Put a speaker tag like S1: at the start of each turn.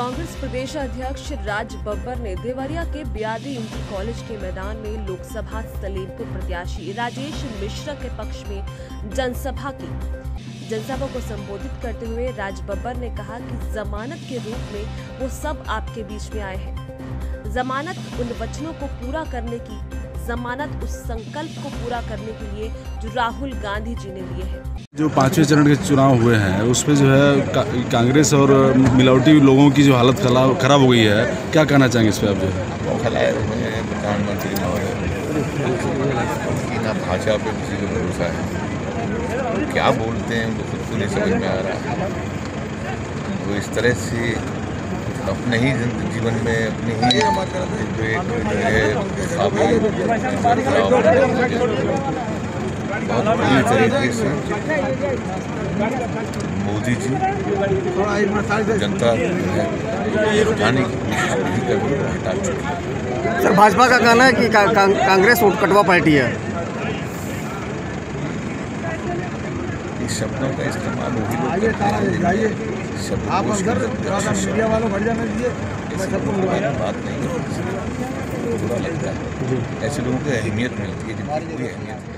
S1: कांग्रेस प्रदेश अध्यक्ष राज बब्बर ने देवरिया के बीआरडी इंटर कॉलेज के मैदान में लोकसभा सलेमपुर प्रत्याशी राजेश मिश्रा के पक्ष में जनसभा की। जनसभा को संबोधित करते हुए राज बब्बर ने कहा कि जमानत के रूप में वो सब आपके बीच में आए हैं। जमानत उन वचनों को पूरा करने की, जमानत उस संकल्प को पूरा करने के लिए जो राहुल गांधी जी ने लिए हैं।
S2: जो 5वें चरण के चुनाव हुए हैं उसमें जो है कांग्रेस और मिलावटी लोगों की जो हालत खराब हो गई है, क्या कहना चाहेंगे इस पर आप? जो है
S3: प्रधानमंत्री की ना भाषा पे किसी को भरोसा है, क्या बोलते हैं उनको खुद को नहीं समझ में आ रहा। वो इस तरह से अपने ही जीवन में अपनी ही बहुत बुरी तरीके से मोदी जी जनता हटाने की कोशिश कर हटा चुकी।
S4: सर, भाजपा का कहना है कि कांग्रेस वोट कटवा पार्टी है।
S3: इस शब्दों का इस्तेमाल वही लोग करते हैं बात नहीं बुरा लगता है। ऐसे लोगों को अहमियत मिलती है जिनकी कोई अहमियत नहीं।